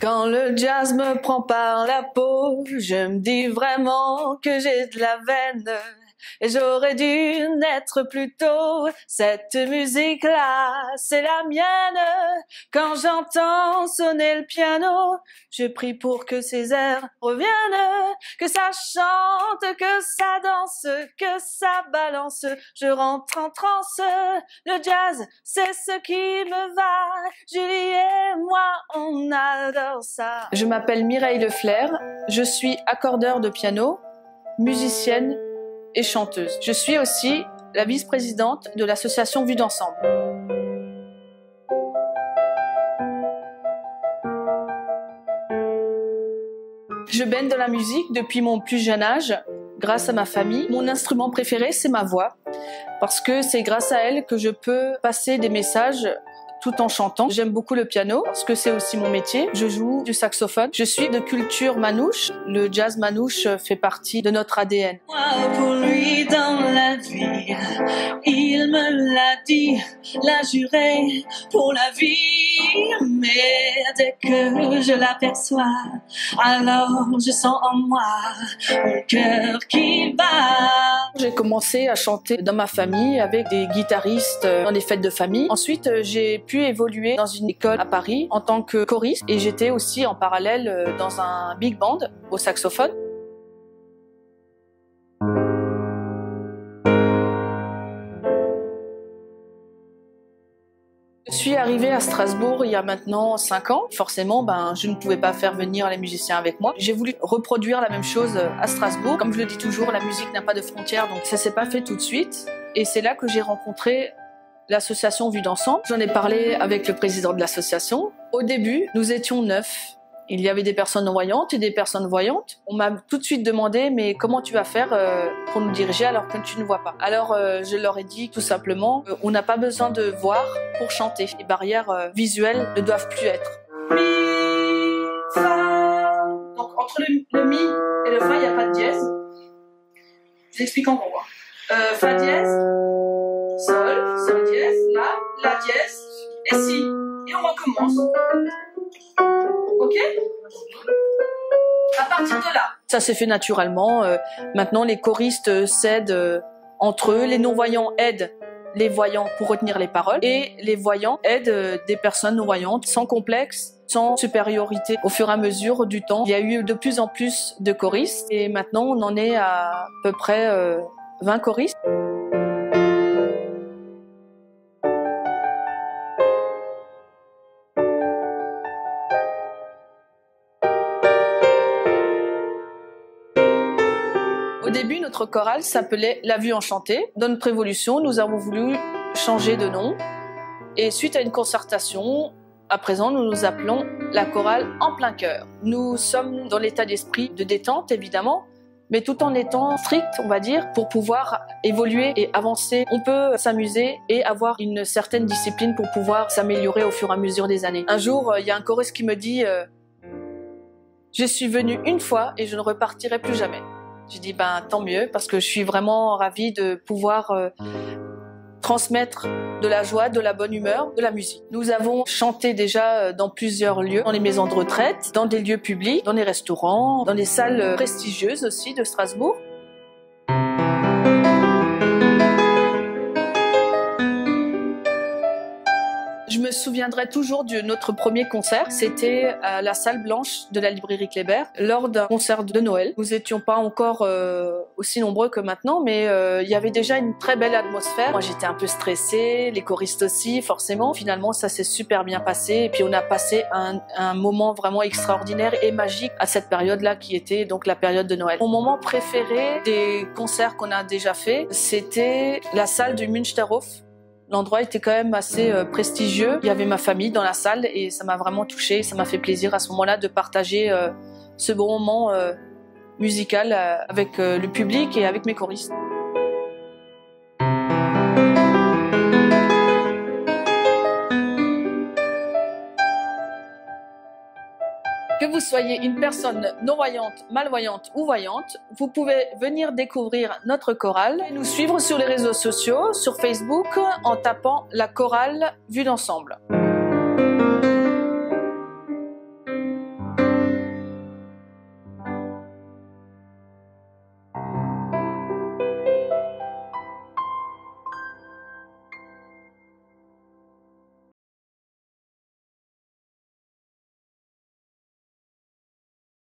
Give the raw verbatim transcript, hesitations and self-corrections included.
Quand le jazz me prend par la peau, je me dis vraiment que j'ai de la veine. Et j'aurais dû naître plus tôt. Cette musique-là, c'est la mienne. Quand j'entends sonner le piano, je prie pour que ces airs reviennent, que ça chante, que ça danse, que ça balance. Je rentre en transe. Le jazz, c'est ce qui me va. Julie et moi, on adore ça. Je m'appelle Mireille Lefler. Je suis accordeur de piano, musicienne et chanteuse. Je suis aussi la vice-présidente de l'association Vue d'Ensemble. Je baigne dans la musique depuis mon plus jeune âge, grâce à ma famille. Mon instrument préféré, c'est ma voix, parce que c'est grâce à elle que je peux passer des messages tout en chantant. J'aime beaucoup le piano, parce que c'est aussi mon métier. Je joue du saxophone. Je suis de culture manouche. Le jazz manouche fait partie de notre A D N. Moi, pour lui dans la vie, il me l'a dit, l'a juré pour la vie. Mais dès que je l'aperçois, alors je sens en moi mon cœur qui bat. J'ai commencé à chanter dans ma famille avec des guitaristes dans les fêtes de famille. Ensuite, j'ai pu évoluer dans une école à Paris en tant que choriste et j'étais aussi en parallèle dans un big band au saxophone. Je suis arrivée à Strasbourg il y a maintenant cinq ans. Forcément, ben, je ne pouvais pas faire venir les musiciens avec moi. J'ai voulu reproduire la même chose à Strasbourg. Comme je le dis toujours, la musique n'a pas de frontières, donc ça s'est pas fait tout de suite. Et c'est là que j'ai rencontré l'association Vue d'Ensemble. J'en ai parlé avec le président de l'association. Au début, nous étions neuf. Il y avait des personnes non-voyantes et des personnes voyantes. On m'a tout de suite demandé, mais comment tu vas faire euh, pour nous diriger alors que tu ne vois pas? Alors euh, je leur ai dit tout simplement, euh, on n'a pas besoin de voir pour chanter. Les barrières euh, visuelles ne doivent plus être. Mi, fa. Donc entre le, le mi et le fa, il n'y a pas de dièse. Je vous explique en gros. Euh, fa dièse, sol, sol dièse, la, la dièse, et si. Et on recommence. Ok? À partir de là. Ça s'est fait naturellement. Euh, maintenant, les choristes s'aident euh, entre eux. Les non-voyants aident les voyants pour retenir les paroles. Et les voyants aident euh, des personnes non-voyantes sans complexe, sans supériorité. Au fur et à mesure du temps, il y a eu de plus en plus de choristes. Et maintenant, on en est à à peu près euh, vingt choristes. Au début, notre chorale s'appelait La Vue Enchantée. Dans notre évolution, nous avons voulu changer de nom. Et suite à une concertation, à présent, nous nous appelons la chorale En Plein Cœur. Nous sommes dans l'état d'esprit de détente, évidemment, mais tout en étant strict, on va dire, pour pouvoir évoluer et avancer. On peut s'amuser et avoir une certaine discipline pour pouvoir s'améliorer au fur et à mesure des années. Un jour, il y a un choriste qui me dit euh, « Je suis venu une fois et je ne repartirai plus jamais ». J'ai dit ben tant mieux parce que je suis vraiment ravie de pouvoir euh, transmettre de la joie, de la bonne humeur, de la musique. Nous avons chanté déjà dans plusieurs lieux, dans les maisons de retraite, dans des lieux publics, dans les restaurants, dans les salles prestigieuses aussi de Strasbourg. Je me souviendrai toujours de notre premier concert. C'était à la salle blanche de la librairie Kléber, lors d'un concert de Noël. Nous étions pas encore euh, aussi nombreux que maintenant, mais euh, il y avait déjà une très belle atmosphère. Moi, j'étais un peu stressée, les choristes aussi, forcément. Finalement, ça s'est super bien passé. Et puis, on a passé un, un moment vraiment extraordinaire et magique à cette période-là, qui était donc la période de Noël. Mon moment préféré des concerts qu'on a déjà fait, c'était la salle du Münsterhof. L'endroit était quand même assez euh, prestigieux. Il y avait ma famille dans la salle et ça m'a vraiment touchée. Ça m'a fait plaisir à ce moment-là de partager euh, ce bon moment euh, musical euh, avec euh, le public et avec mes choristes. Que vous soyez une personne non-voyante, malvoyante ou voyante, vous pouvez venir découvrir notre chorale et nous suivre sur les réseaux sociaux, sur Facebook, en tapant la chorale Vue d'Ensemble.